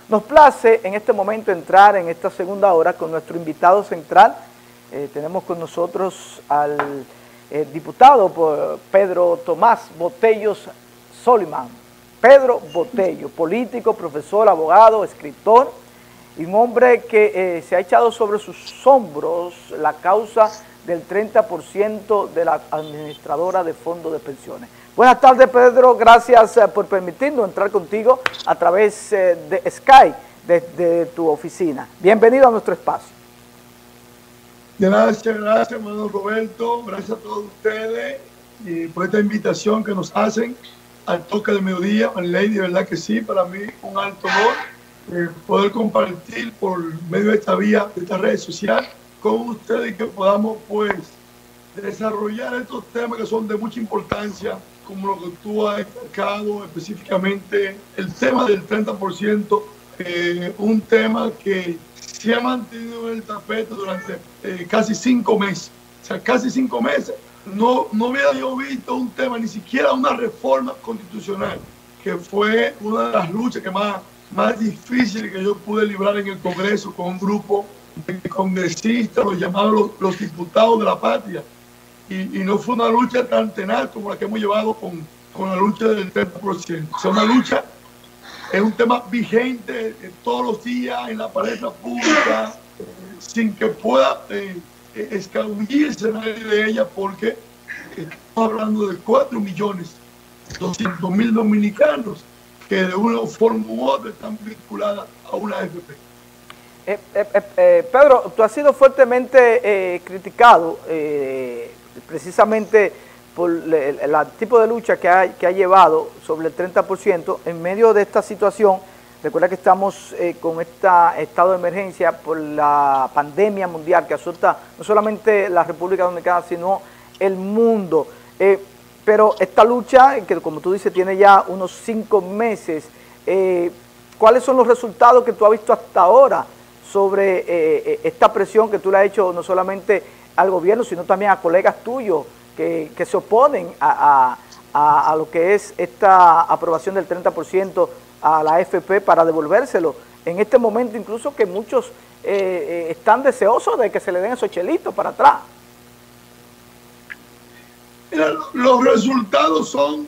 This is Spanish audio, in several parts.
Nos place en este momento entrar en esta segunda hora con nuestro invitado central. Tenemos con nosotros al diputado Pedro Tomás Botellos Soliman. Pedro Botello, político, profesor, abogado, escritor y un hombre que se ha echado sobre sus hombros la causa del 30% de la administradora de fondos de pensiones. Buenas tardes, Pedro, gracias por permitirnos entrar contigo a través de Skype desde tu oficina. Bienvenido a nuestro espacio. Gracias, hermano Roberto, gracias a todos ustedes por esta invitación que nos hacen al toque de mediodía. Ley, de verdad que sí, para mí un alto honor poder compartir por medio de esta vía, de esta red social, con ustedes y que podamos pues desarrollar estos temas que son de mucha importancia, como lo que tú has destacado específicamente, el tema del 30%, un tema que se ha mantenido en el tapete durante casi 5 meses. O sea, casi 5 meses no había yo visto un tema, ni siquiera una reforma constitucional, que fue una de las luchas que más difíciles que yo pude librar en el Congreso con un grupo de congresistas, los llamados los diputados de la patria. Y no fue una lucha tan tenaz como la que hemos llevado con la lucha del 30%. O sea, una lucha es un tema vigente todos los días en la palestra pública, sin que pueda escabullirse nadie de ella, porque estamos hablando de 4.200.000 dominicanos que de una forma u otra están vinculadas a una AFP. Pedro, tú has sido fuertemente criticado precisamente por el tipo de lucha que ha llevado sobre el 30% en medio de esta situación. Recuerda que estamos con este estado de emergencia por la pandemia mundial que azota no solamente la República Dominicana, sino el mundo. Pero esta lucha, que como tú dices, tiene ya unos 5 meses, ¿cuáles son los resultados que tú has visto hasta ahora sobre esta presión que tú le has hecho no solamente al gobierno, sino también a colegas tuyos que se oponen a lo que es esta aprobación del 30% a la AFP para devolvérselo? En este momento incluso que muchos están deseosos de que se le den esos chelitos para atrás. Mira, los resultados son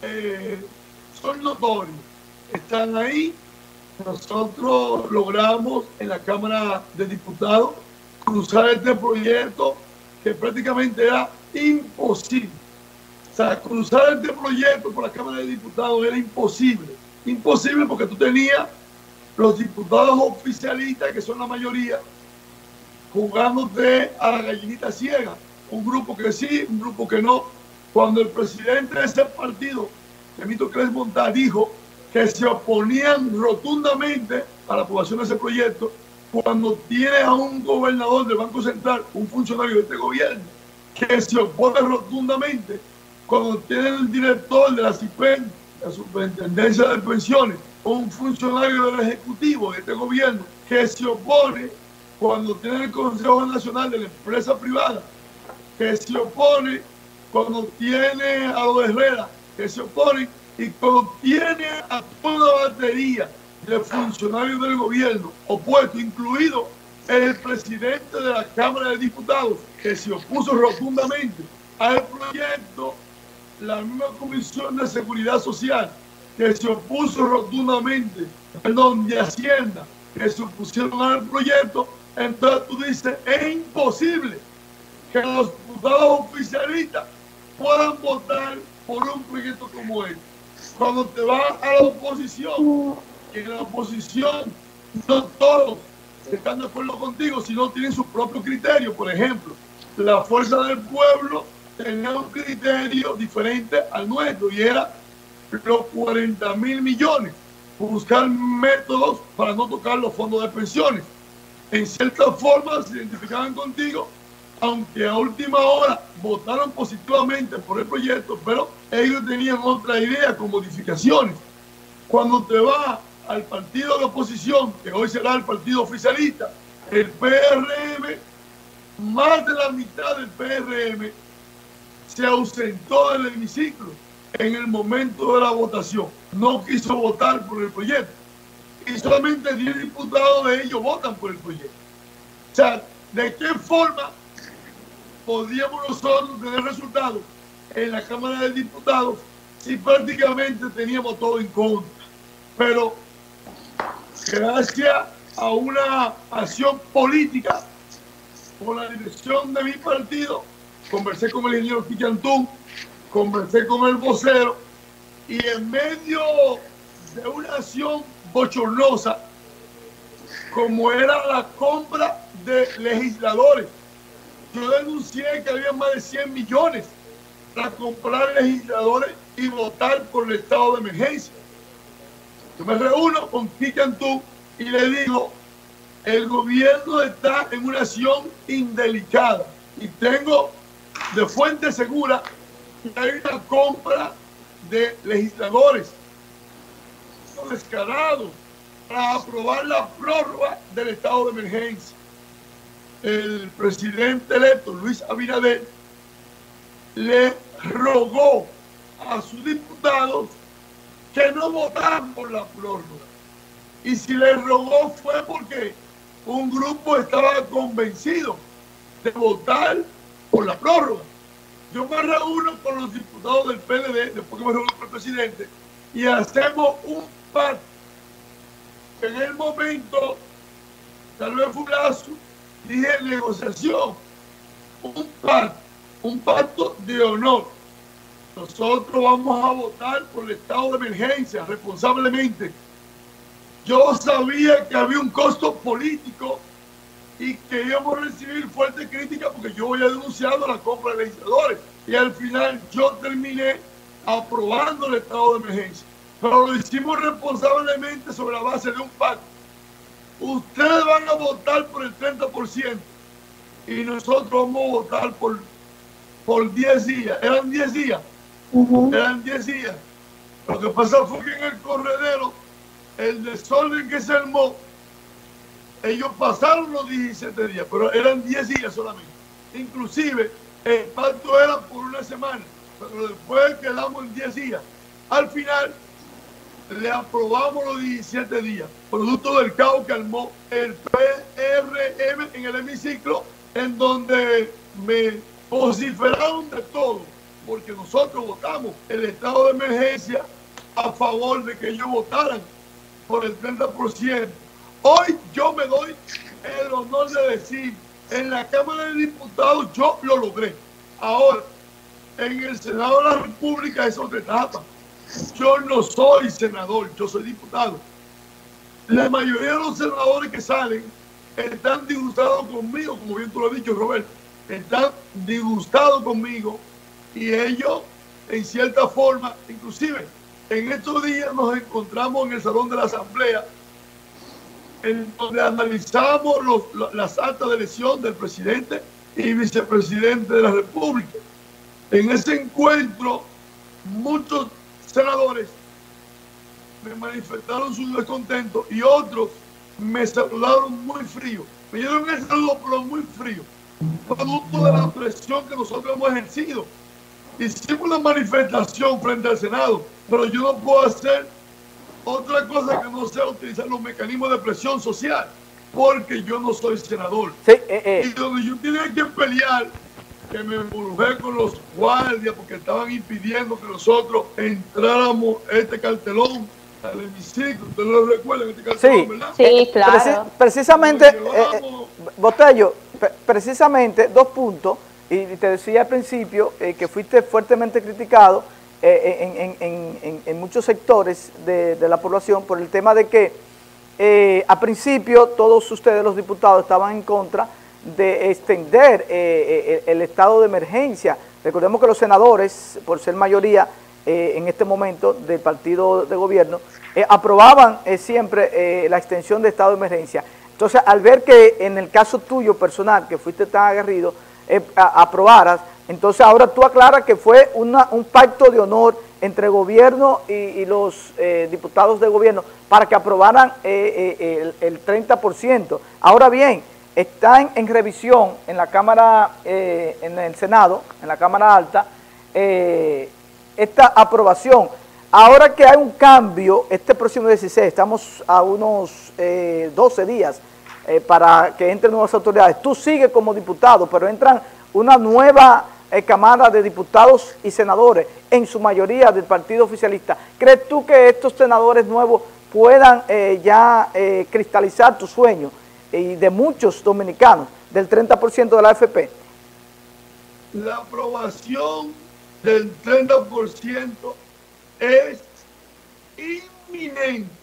notorios, están ahí. Nosotros logramos en la Cámara de Diputados cruzar este proyecto que prácticamente era imposible. O sea, cruzar este proyecto por la Cámara de Diputados era imposible. Imposible porque tú tenías los diputados oficialistas, que son la mayoría, jugándote a la gallinita ciega. Un grupo que sí, un grupo que no. Cuando el presidente de ese partido, Benito Cresmontal, dijo que se oponían rotundamente a la aprobación de ese proyecto, cuando tiene a un gobernador del Banco Central, un funcionario de este gobierno, que se opone rotundamente, cuando tiene el director de la CIPEN, la Superintendencia de Pensiones, un funcionario del Ejecutivo de este gobierno, que se opone, cuando tiene el Consejo Nacional de la Empresa Privada, que se opone, cuando tiene a los Herrera, que se opone, y cuando tiene a toda una batería de funcionarios del gobierno opuestos, incluido el presidente de la Cámara de Diputados, que se opuso rotundamente al proyecto, la misma Comisión de Seguridad Social, que se opuso rotundamente, de Hacienda, que se opusieron al proyecto. Entonces tú dices, es imposible que los diputados oficialistas puedan votar por un proyecto como este. Cuando te vas a la oposición, que en la oposición no todos están de acuerdo contigo, sino tienen su propio criterio. Por ejemplo, la Fuerza del Pueblo tenía un criterio diferente al nuestro y era los 40.000 millones, buscar métodos para no tocar los fondos de pensiones. En cierta forma se identificaban contigo, aunque a última hora votaron positivamente por el proyecto, pero ellos tenían otra idea con modificaciones. Cuando te vas al partido de oposición, que hoy será el partido oficialista, el PRM, más de la mitad del PRM se ausentó del hemiciclo en el momento de la votación. No quiso votar por el proyecto. y solamente 10 diputados de ellos votan por el proyecto. O sea, ¿de qué forma podríamos nosotros tener resultados en la Cámara de Diputados si prácticamente teníamos todo en contra? Pero gracias a una acción política por la dirección de mi partido, conversé con el ingeniero Quillantún, conversé con el vocero, y en medio de una acción bochornosa, como era la compra de legisladores, yo denuncié que había más de 100 millones para comprar legisladores y votar por el estado de emergencia. Yo me reúno con Quillantún y le digo, el gobierno está en una acción indelicada y tengo de fuente segura que hay una compra de legisladores descarados para aprobar la prórroga del estado de emergencia. El presidente electo, Luis Abinader, le rogó a sus diputados que no votaran por la prórroga. Y si le rogó fue porque un grupo estaba convencido de votar por la prórroga. Yo me reúno con los diputados del PLD, después que me reúno con el presidente, y hacemos un pacto. En el momento, tal vez fue un lazo, dije negociación, un pacto de honor. Nosotros vamos a votar por el estado de emergencia responsablemente. Yo sabía que había un costo político y que íbamos a recibir fuerte crítica porque yo había denunciado la compra de legisladores. Y al final yo terminé aprobando el estado de emergencia. Pero lo hicimos responsablemente sobre la base de un pacto. Ustedes van a votar por el 30% y nosotros vamos a votar por 10 días. Eran 10 días. Eran 10 días. Lo que pasó fue que en el corredero, el desorden que se armó, ellos pasaron los 17 días, pero eran 10 días solamente. Inclusive, el pacto era por una semana, pero después quedamos en 10 días. Al final, le aprobamos los 17 días, producto del caos que armó el PRM en el hemiciclo, en donde me vociferaron de todo, porque nosotros votamos el estado de emergencia a favor de que ellos votaran por el 30%. Hoy yo me doy el honor de decir, en la Cámara de Diputados yo lo logré. Ahora, en el Senado de la República es otra etapa. Yo no soy senador, yo soy diputado. La mayoría de los senadores que salen están disgustados conmigo, como bien tú lo has dicho, Roberto. Están disgustados conmigo y ellos, en cierta forma, inclusive, en estos días nos encontramos en el Salón de la Asamblea, en donde analizamos las actas de elección del presidente y vicepresidente de la República. En ese encuentro, muchos senadores me manifestaron su descontento y otros me saludaron muy frío. Me dieron el saludo, pero muy frío, producto de la presión que nosotros hemos ejercido. Hicimos una manifestación frente al Senado, pero yo no puedo hacer otra cosa que no sea utilizar los mecanismos de presión social, porque yo no soy senador. Sí, Y donde yo tenía que pelear, que me embrujé con los guardias porque estaban impidiendo que nosotros entráramos este cartelón al hemiciclo. ¿Ustedes lo recuerdan, este cartelón, sí, verdad? Sí, claro. Precisamente, Botello, precisamente 2 puntos, y te decía al principio que fuiste fuertemente criticado en muchos sectores de la población por el tema de que a principio todos ustedes los diputados estaban en contra de extender el estado de emergencia. Recordemos que los senadores, por ser mayoría en este momento del partido de gobierno, aprobaban siempre la extensión de estado de emergencia. Entonces, al ver que en el caso tuyo personal, que fuiste tan aguerrido, aprobaras, entonces ahora tú aclaras que fue un pacto de honor entre gobierno y los diputados de gobierno para que aprobaran el 30%. Ahora bien, está en revisión en la Cámara, en el Senado, en la Cámara Alta, esta aprobación. ahora que hay un cambio, este próximo 16, estamos a unos 12 días para que entren nuevas autoridades. Tú sigues como diputado, pero entran una nueva Cámara de Diputados y Senadores, en su mayoría del partido oficialista. ¿Crees tú que estos senadores nuevos puedan ya cristalizar tu sueño y de muchos dominicanos del 30% de la AFP? La aprobación del 30% es inminente,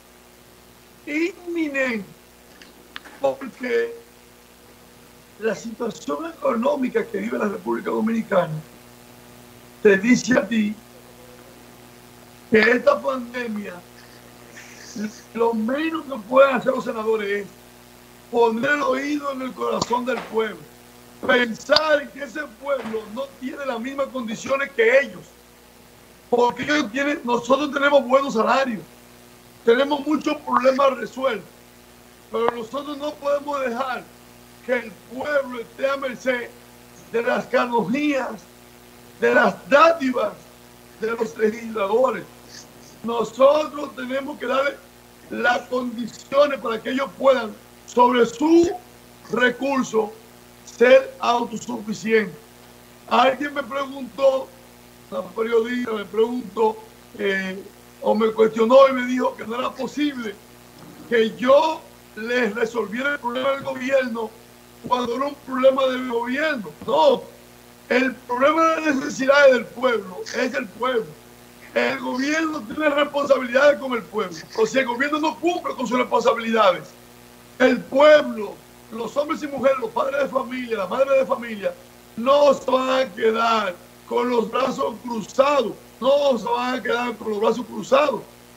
porque la situación económica que vive la República Dominicana te dice a ti que esta pandemia, lo menos que pueden hacer los senadores es poner el oído en el corazón del pueblo, pensar que ese pueblo no tiene las mismas condiciones que ellos, porque nosotros tenemos buenos salarios, tenemos muchos problemas resueltos, pero nosotros no podemos dejar que el pueblo esté a merced de las canonjías, de las dádivas de los legisladores. Nosotros tenemos que darle las condiciones para que ellos puedan, sobre su recurso, ser autosuficientes. Alguien me preguntó, una periodista me preguntó, o me cuestionó y me dijo que no era posible que yo les resolviera el problema del gobierno cuando era un problema del gobierno. No, el problema de las necesidades del pueblo es el pueblo. El gobierno tiene responsabilidades con el pueblo. O sea, el gobierno no cumple con sus responsabilidades. El pueblo, los hombres y mujeres, los padres de familia, las madres de familia, no se van a quedar con los brazos cruzados. No se van a quedar con los brazos cruzados,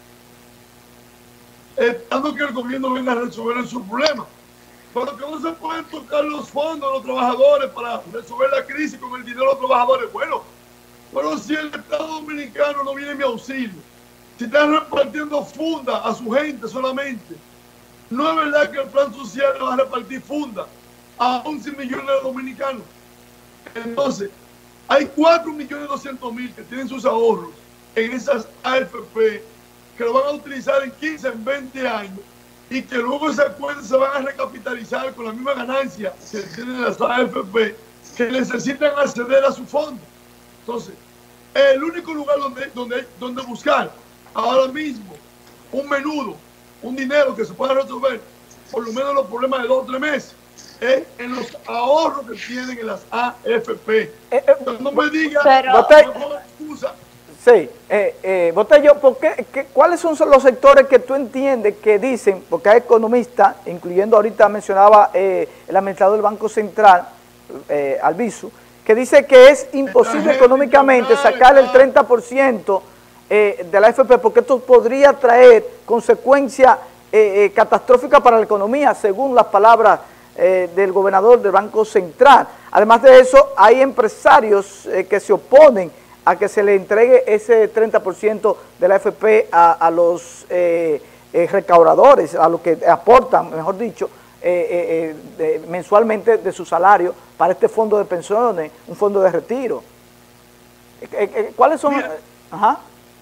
esperando que el gobierno venga a resolver su problema. Pero que no se pueden tocar los fondos de los trabajadores para resolver la crisis con el dinero de los trabajadores. Bueno, pero si el Estado Dominicano no viene en mi auxilio, si están repartiendo funda a su gente solamente, no es verdad que el plan social le va a repartir funda a 11 millones de dominicanos. Entonces, hay 4.200.000 que tienen sus ahorros en esas AFP, que lo van a utilizar en 15, en 20 años, y que luego esas cuentas se van a recapitalizar con la misma ganancia que tienen las AFP, que necesitan acceder a su fondo. Entonces, el único lugar donde buscar ahora mismo un menudo, un dinero que se pueda resolver por lo menos los problemas de 2 o 3 meses, es en los ahorros que tienen en las AFP. No me digan, no me pongan excusa. Sí, Botello, ¿cuáles son los sectores que tú entiendes que dicen, porque hay economistas, incluyendo ahorita mencionaba el administrador del Banco Central, Albizu, que dice que es imposible económicamente sacar el 30% de la AFP, porque esto podría traer consecuencias catastróficas para la economía, según las palabras del gobernador del Banco Central. Además de eso, hay empresarios que se oponen a que se le entregue ese 30% de la AFP a los recaudadores, a los que aportan, mejor dicho, mensualmente de su salario para este fondo de pensiones, un fondo de retiro. ¿Cuáles son? Mira, ajá.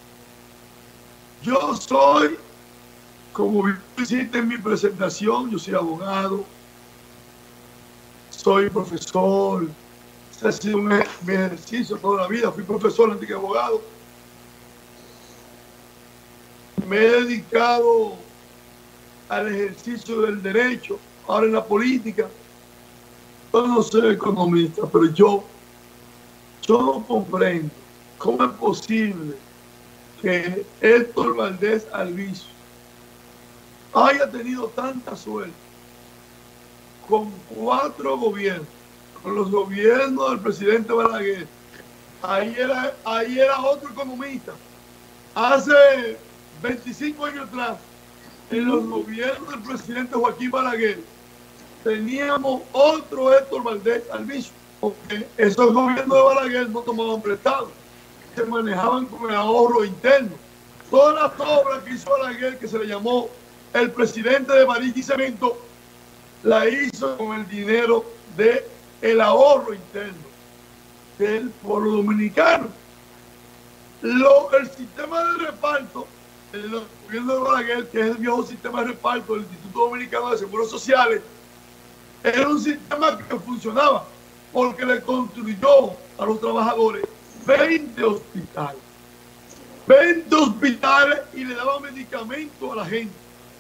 Yo soy, como hiciste en mi presentación, yo soy abogado, soy profesor. Ha sido mi ejercicio toda la vida. Fui profesor antes que abogado. Me he dedicado al ejercicio del derecho, ahora en la política. Yo no soy economista, pero yo no comprendo cómo es posible que Héctor Valdés Albizu haya tenido tanta suerte con 4 gobiernos, con los gobiernos del presidente Balaguer. Ahí era otro economista. Hace 25 años atrás, en los gobiernos del presidente Joaquín Balaguer, teníamos otro Héctor Valdés Albizu, porque esos gobiernos de Balaguer no tomaban prestado, se manejaban con el ahorro interno. Todas las obras que hizo Balaguer, que se le llamó el presidente de Varilla y Cemento, la hizo con el dinero del ahorro interno del pueblo dominicano. El sistema de reparto, el gobierno de Balaguer, que es el viejo sistema de reparto del Instituto Dominicano de Seguros Sociales, era un sistema que funcionaba porque le construyó a los trabajadores 20 hospitales. 20 hospitales y le daban medicamentos a la gente.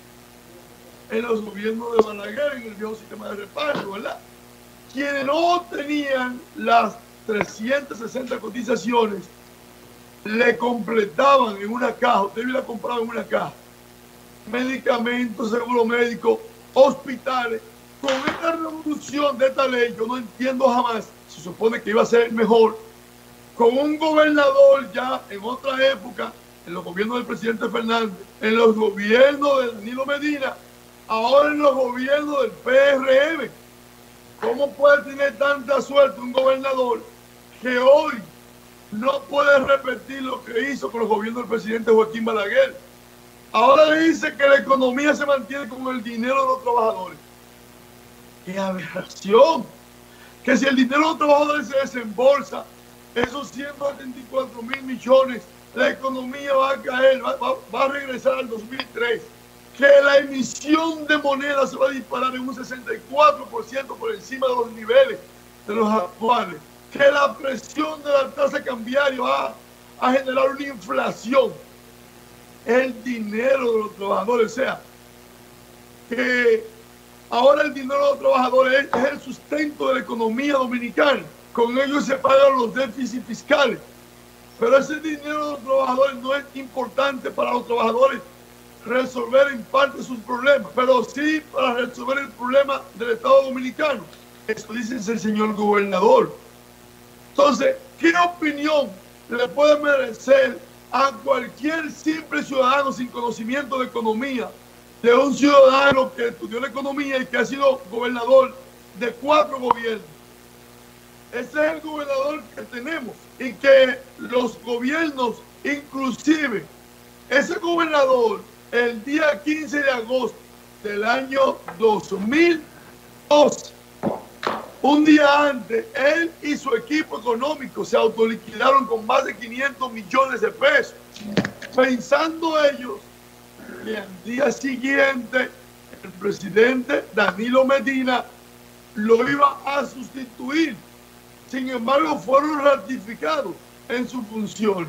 En los gobiernos de Balaguer, en el viejo sistema de reparto, ¿verdad? Quienes no tenían las 360 cotizaciones, le completaban en una caja, usted la compraba en una caja, medicamentos, seguro médico, hospitales. Con esta revolución de esta ley, yo no entiendo jamás, se supone que iba a ser mejor, con un gobernador ya en otra época, en los gobiernos del presidente Fernández, en los gobiernos de Danilo Medina, ahora en los gobiernos del PRM. ¿Cómo puede tener tanta suerte un gobernador que hoy no puede repetir lo que hizo con los gobiernos del presidente Joaquín Balaguer? Ahora dice que la economía se mantiene con el dinero de los trabajadores. ¡Qué aberración! Que si el dinero de los trabajadores se desembolsa, esos 174.000 millones, la economía va a caer, va a regresar al 2003. Que la emisión de moneda se va a disparar en un 64% por encima de los niveles de los actuales. Que la presión de la tasa cambiaria va a generar una inflación. El dinero de los trabajadores, o sea, que ahora el dinero de los trabajadores es el sustento de la economía dominicana. Con ellos se pagan los déficits fiscales. Pero ese dinero de los trabajadores no es importante para los trabajadores resolver en parte sus problemas, pero sí para resolver el problema del Estado Dominicano. Eso dice el señor gobernador. Entonces, ¿qué opinión le puede merecer a cualquier simple ciudadano sin conocimiento de economía, de un ciudadano que estudió la economía y que ha sido gobernador de 4 gobiernos? Ese es el gobernador que tenemos y que los gobiernos, inclusive ese gobernador, el día 15 de agosto del año 2012, un día antes, él y su equipo económico se autoliquidaron con más de 500 millones de pesos, pensando ellos que al día siguiente el presidente Danilo Medina lo iba a sustituir. Sin embargo, fueron ratificados en sus funciones.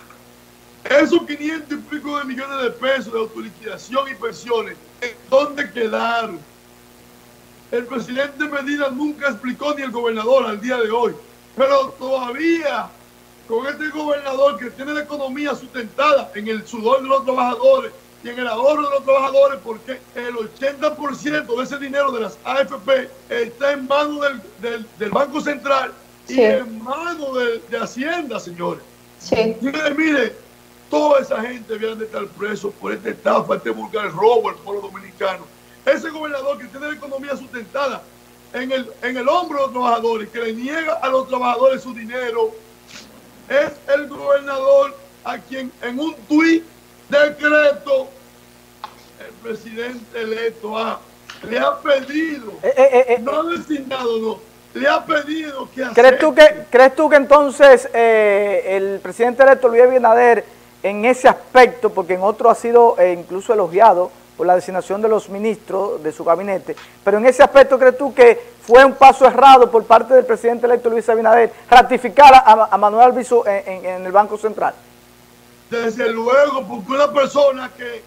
Esos 500 y pico de millones de pesos de autoliquidación y pensiones, ¿en dónde quedaron? El presidente Medina nunca explicó, ni el gobernador al día de hoy. Pero todavía, con este gobernador que tiene la economía sustentada en el sudor de los trabajadores y en el ahorro de los trabajadores, porque el 80% de ese dinero de las AFP está en manos del Banco Central y en manos de Hacienda, señores. Sí. Mire, toda esa gente viene de estar preso por esta estafa, este vulgar robo al pueblo dominicano. Ese gobernador que tiene la economía sustentada en el hombro de los trabajadores, que le niega a los trabajadores su dinero, es el gobernador a quien en un tuit decreto el presidente electo le ha pedido, no designado, no, le ha pedido que ¿Crees tú que entonces el presidente electo Luis Abinader en ese aspecto, porque en otro ha sido incluso elogiado por la designación de los ministros de su gabinete, pero en ese aspecto crees tú que fue un paso errado por parte del presidente electo Luis Abinader ratificar a Manuel Albizu en el Banco Central? Desde luego, porque una persona que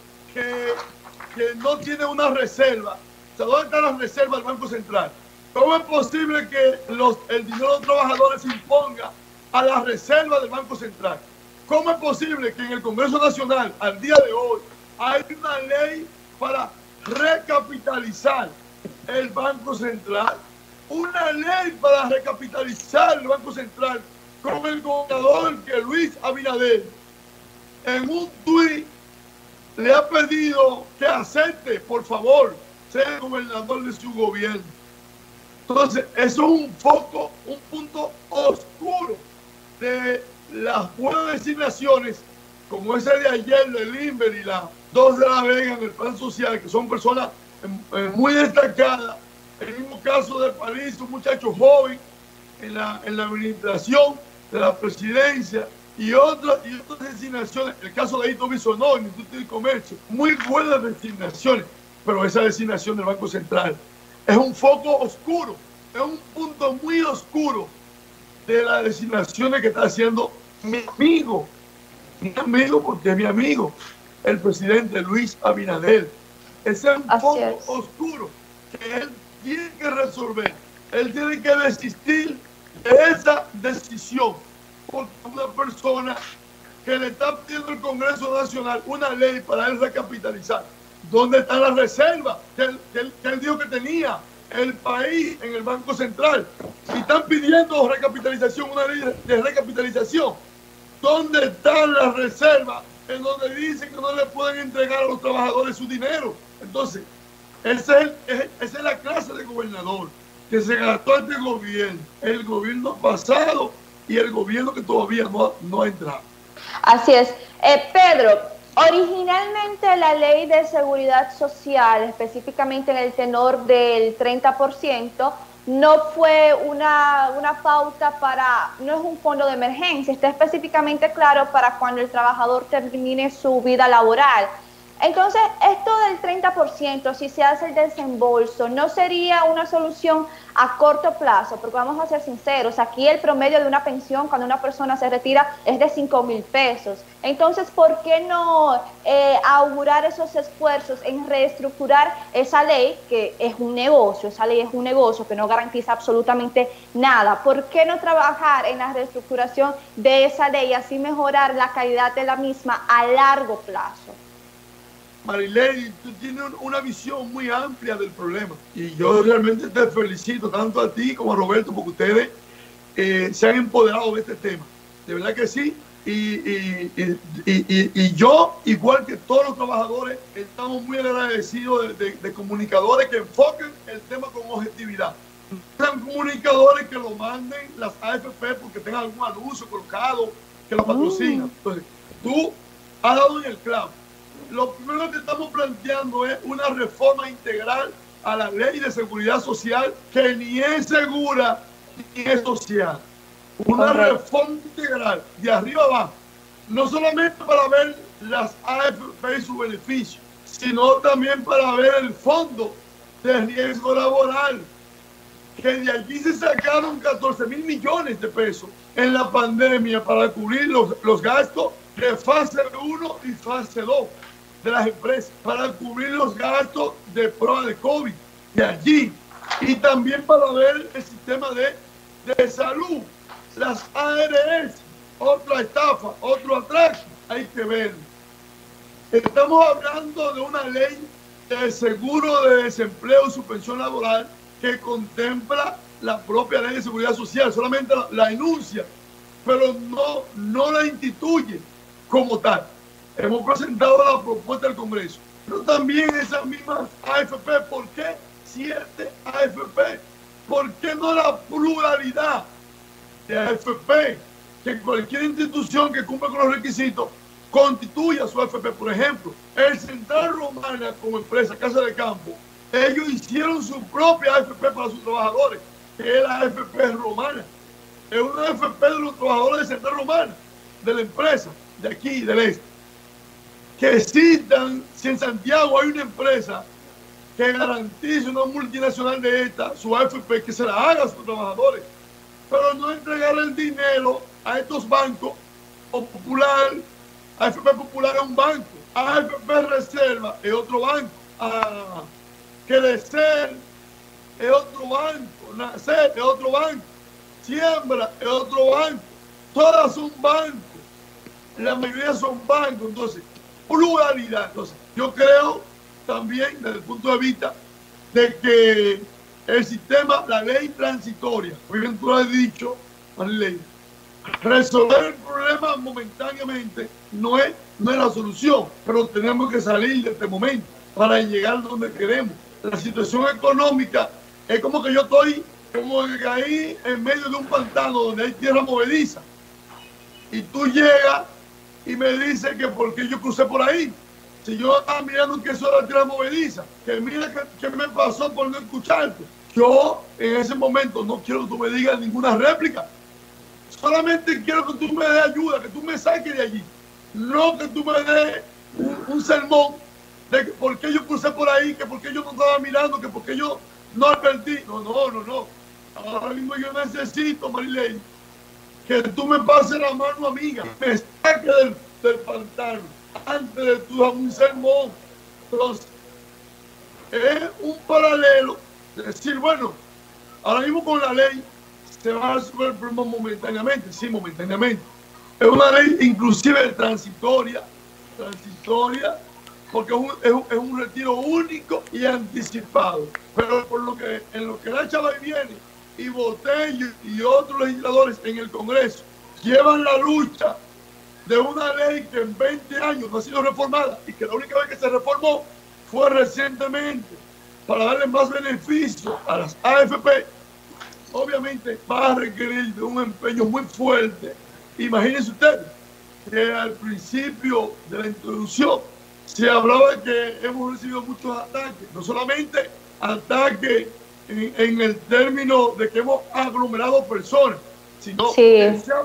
no tiene una reserva, o sea, ¿dónde está la reserva del Banco Central? ¿Cómo es posible que el dinero de los trabajadores se imponga a la reserva del Banco Central? ¿Cómo es posible que en el Congreso Nacional, al día de hoy, hay una ley para recapitalizar el Banco Central? Una ley para recapitalizar el Banco Central con el gobernador que Luis Abinader en un tuit le ha pedido que acepte, por favor, ser el gobernador de su gobierno. Entonces, eso es un foco, un punto oscuro de las buenas designaciones, como ese de ayer de Limber y las 2 de la Vega en el plan social, que son personas muy destacadas. El mismo caso de París, un muchacho joven en la administración de la presidencia, y otras designaciones. El caso de Hito Bisonó, el Instituto de Comercio, muy buenas designaciones, pero esa designación del Banco Central es un foco oscuro, es un punto muy oscuro de las designaciones que está haciendo mi amigo porque es mi amigo, el presidente Luis Abinader. Ese es un foco oscuro que él tiene que resolver. Él tiene que desistir de esa decisión, porque una persona que le está pidiendo al Congreso Nacional una ley para él recapitalizar. ¿Dónde están las reservas que él dijo que tenía el país en el Banco Central? Y están pidiendo recapitalización, una ley de recapitalización. ¿Dónde están las reservas en donde dicen que no le pueden entregar a los trabajadores su dinero? Entonces, esa es la clase de gobernador que se gastó este gobierno, el gobierno pasado y el gobierno que todavía no ha entrado. Así es. Pedro, originalmente la ley de seguridad social, específicamente en el tenor del 30%, no fue una pauta para, no es un fondo de emergencia, está específicamente claro para cuando el trabajador termine su vida laboral. Entonces, esto del 30%, si se hace el desembolso, ¿no sería una solución a corto plazo? Porque vamos a ser sinceros, aquí el promedio de una pensión cuando una persona se retira es de 5,000 pesos. Entonces, ¿por qué no augurar esos esfuerzos en reestructurar esa ley, que es un negocio, esa ley es un negocio que no garantiza absolutamente nada? ¿Por qué no trabajar en la reestructuración de esa ley y así mejorar la calidad de la misma a largo plazo? Marilady, tú tienes una visión muy amplia del problema y yo realmente te felicito tanto a ti como a Roberto porque ustedes se han empoderado de este tema, de verdad que sí, y yo, igual que todos los trabajadores, estamos muy agradecidos de comunicadores que enfoquen el tema con objetividad. Sean comunicadores que lo manden las AFP porque tengan algún anuncio colocado que lo patrocinan. Entonces, tú has dado en el clavo. Lo primero que estamos planteando es una reforma integral a la ley de seguridad social que ni es segura ni es social. Una reforma integral de arriba abajo, no solamente para ver las AFP y su beneficio, sino también para ver el fondo de riesgo laboral, que de allí se sacaron 14,000 millones de pesos en la pandemia para cubrir los gastos de fase 1 y fase 2 de las empresas, para cubrir los gastos de prueba de COVID de allí, y también para ver el sistema de salud, las ARS, otra estafa, otro atraco, hay que ver. Estamos hablando de una ley de seguro de desempleo y suspensión laboral que contempla la propia ley de seguridad social, solamente la enuncia, pero no la instituye como tal. Hemos presentado la propuesta del Congreso, pero también esas mismas AFP. ¿Por qué 7 AFP? ¿Por qué no la pluralidad de AFP? Que cualquier institución que cumpla con los requisitos constituya su AFP. Por ejemplo, el Central Romana como empresa, Casa de Campo, ellos hicieron su propia AFP para sus trabajadores, que es la AFP Romana. Es una AFP de los trabajadores de Central Romana, de la empresa, de aquí, del este. Que existan, si en Santiago hay una empresa que garantice una multinacional de esta, su AFP, que se la haga a sus trabajadores, pero no entregar el dinero a estos bancos, o Popular, AFP Popular es un banco, AFP Reserva es otro banco, Crecer es otro banco, Nacer es otro banco, Siembra es otro banco, todas son bancos, la mayoría son bancos. Entonces, pluralidad. Entonces, yo creo también desde el punto de vista de que el sistema, la ley transitoria, muy bien tú lo has dicho, Marilady, resolver el problema momentáneamente no es la solución, pero tenemos que salir de este momento para llegar donde queremos. La situación económica es como que yo estoy como que caí en medio de un pantano donde hay tierra movediza y tú llegas y me dice que porque yo crucé por ahí, si yo estaba mirando que eso era tierra movediza, que mira que me pasó por no escucharte. Yo en ese momento no quiero que tú me digas ninguna réplica, Solamente quiero que tú me des ayuda, que tú me saques de allí. No que tú me des un sermón de que por qué yo crucé por ahí, que por qué yo no estaba mirando, que por qué yo no advertí. No. Ahora mismo yo necesito, Marilyn, que tú me pases la mano amiga, me saques del pantano antes de tú dar un sermón. Entonces, es un paralelo de decir, bueno, ahora mismo con la ley se va a resolver el problema momentáneamente, sí, momentáneamente. Es una ley inclusive transitoria, porque es un retiro único y anticipado. Pero en lo que la chava viene y Botello y otros legisladores en el Congreso llevan la lucha de una ley que en 20 años no ha sido reformada y que la única vez que se reformó fue recientemente para darle más beneficio a las AFP, obviamente va a requerir de un empeño muy fuerte. Imagínense ustedes que al principio de la introducción se hablaba de que hemos recibido muchos ataques, no solamente ataques en el término de que hemos aglomerado personas, sino que se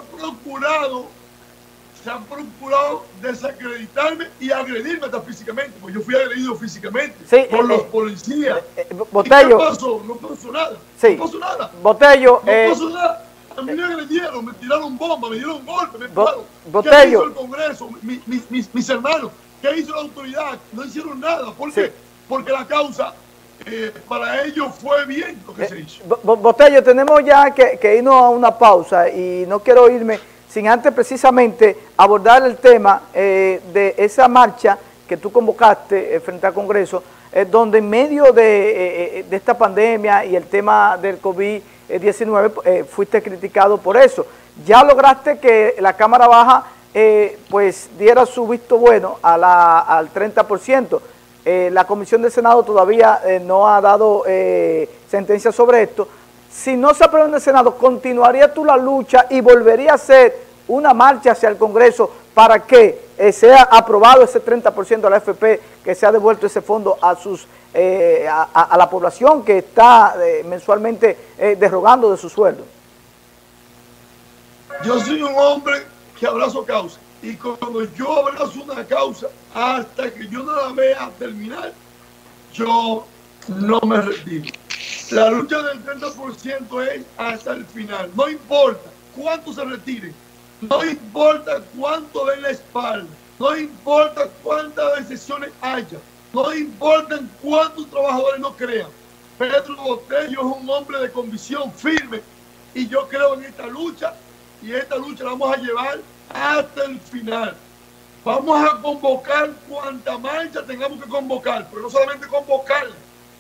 han procurado desacreditarme y agredirme hasta físicamente, porque yo fui agredido físicamente por los policías. Botello. ¿Qué pasó? No pasó nada. Sí. No pasó nada. Botello. No pasó nada. A mí me agredieron, me tiraron bombas, me dieron golpes, me empujaron. Botello. ¿Qué hizo el Congreso? Mis hermanos. ¿Qué hizo la autoridad? No hicieron nada. ¿Por qué? Porque la causa para ellos fue bien lo que se hizo. Botello, tenemos ya que irnos a una pausa y no quiero irme sin antes precisamente abordar el tema de esa marcha que tú convocaste frente al Congreso, donde en medio de esta pandemia y el tema del COVID-19 fuiste criticado por eso. Ya lograste que la Cámara Baja pues diera su visto bueno al 30%. La Comisión del Senado todavía no ha dado sentencia sobre esto. Si no se aprueba en el Senado, ¿continuaría tú la lucha y volvería a hacer una marcha hacia el Congreso para que sea aprobado ese 30% de la AFP, que se ha devuelto ese fondo a la población que está mensualmente derogando de su sueldo? Yo soy un hombre que abrazo causa, y cuando yo abrazo una causa, hasta que yo no la vea terminar, yo no me retiro. La lucha del 30% es hasta el final. No importa cuánto se retire, no importa cuánto den la espalda, no importa cuántas decisiones haya, no importa cuántos trabajadores no crean. Pedro Botello es un hombre de convicción firme y yo creo en esta lucha, y esta lucha la vamos a llevar hasta el final. Vamos a convocar cuanta marcha tengamos que convocar, pero no solamente convocarla.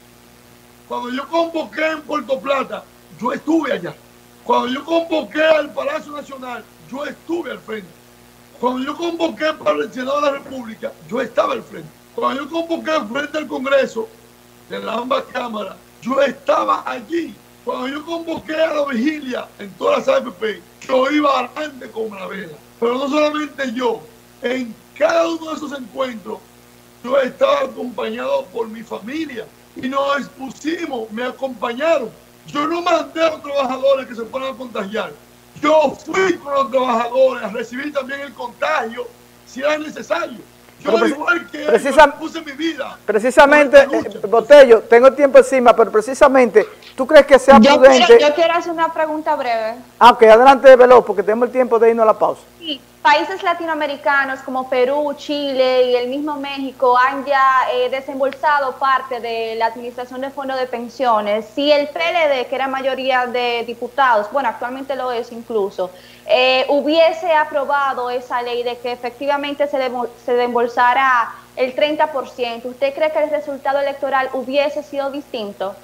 Cuando yo convoqué en Puerto Plata, yo estuve allá. Cuando yo convoqué al Palacio Nacional, yo estuve al frente. Cuando yo convoqué para el Senado de la República, yo estaba al frente. Cuando yo convoqué al frente del Congreso, de las ambas cámaras, yo estaba allí. Cuando yo convoqué a la vigilia en todas las AFP, yo iba adelante con la vela. Pero no solamente yo, en cada uno de esos encuentros, yo estaba acompañado por mi familia y nos expusimos, me acompañaron. Yo no mandé a los trabajadores que se fueran a contagiar. Yo fui con los trabajadores a recibir también el contagio si era necesario. Yo igual que puse mi vida. Precisamente, Botello, tengo el tiempo encima, pero precisamente, ¿tú crees que sea prudente? Yo quiero hacer una pregunta breve. Ok, adelante, veloz, porque tenemos el tiempo de irnos a la pausa. Sí, países latinoamericanos como Perú, Chile y el mismo México han ya desembolsado parte de la administración de fondos de pensiones. Si el PLD, que era mayoría de diputados, bueno, actualmente lo es incluso, hubiese aprobado esa ley de que efectivamente se desembolsara el 30%, ¿usted cree que el resultado electoral hubiese sido distinto?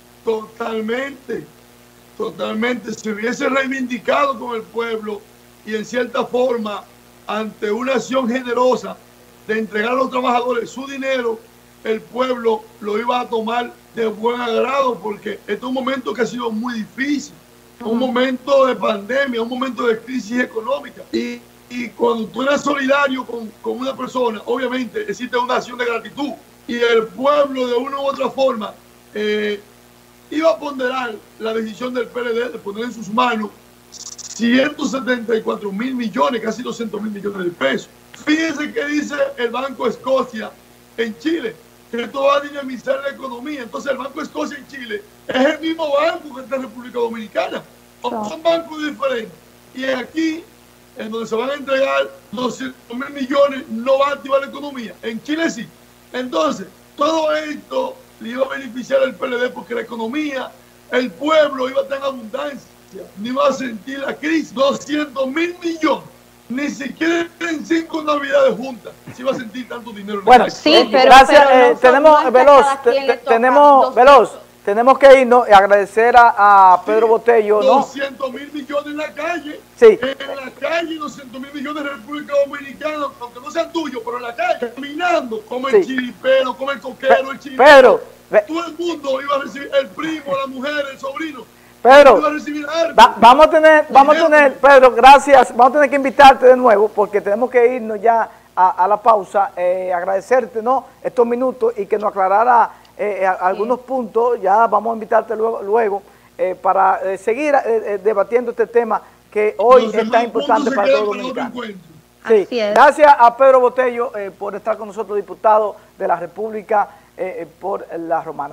Totalmente, totalmente. Se hubiese reivindicado con el pueblo y en cierta forma, ante una acción generosa de entregar a los trabajadores su dinero, el pueblo lo iba a tomar de buen agrado, porque este es un momento que ha sido muy difícil, un momento de pandemia, un momento de crisis económica. Y cuando tú eres solidario con una persona, obviamente existe una acción de gratitud, y el pueblo de una u otra forma iba a ponderar la decisión del PLD de poner en sus manos 174 mil millones, casi 200 mil millones de pesos. Fíjense que dice el Banco Escocia en Chile, que esto va a dinamizar la economía. Entonces el Banco Escocia en Chile es el mismo banco que está en República Dominicana. Son bancos diferentes. Y aquí, en donde se van a entregar 200 mil millones, no va a activar la economía. En Chile sí. Entonces, todo esto le iba a beneficiar al PLD porque la economía, el pueblo iba a estar en abundancia, ni iba a sentir la crisis. 200 mil millones. Ni siquiera en 5 navidades juntas se iba a sentir tanto dinero. Bueno, sí, pero gracias. Pero tenemos, Veloz, tenemos que irnos y agradecer a Pedro Botello, ¿no? 200 mil millones en la calle. Sí. En la calle, 200 mil millones en República Dominicana, aunque no sean tuyos, pero en la calle, caminando, como el chiripero, como el coquero, el chiripero. Todo el mundo iba a recibir, el primo, la mujer, el sobrino. Pedro, vamos a tener, Pedro, gracias, vamos a tener que invitarte de nuevo porque tenemos que irnos ya a la pausa, agradecerte, ¿no?, estos minutos y que nos aclarara algunos puntos. Ya vamos a invitarte luego para seguir debatiendo este tema que hoy es tan importante para todos los dominicanos. Sí. Gracias a Pedro Botello por estar con nosotros, diputado de la República por La Romana.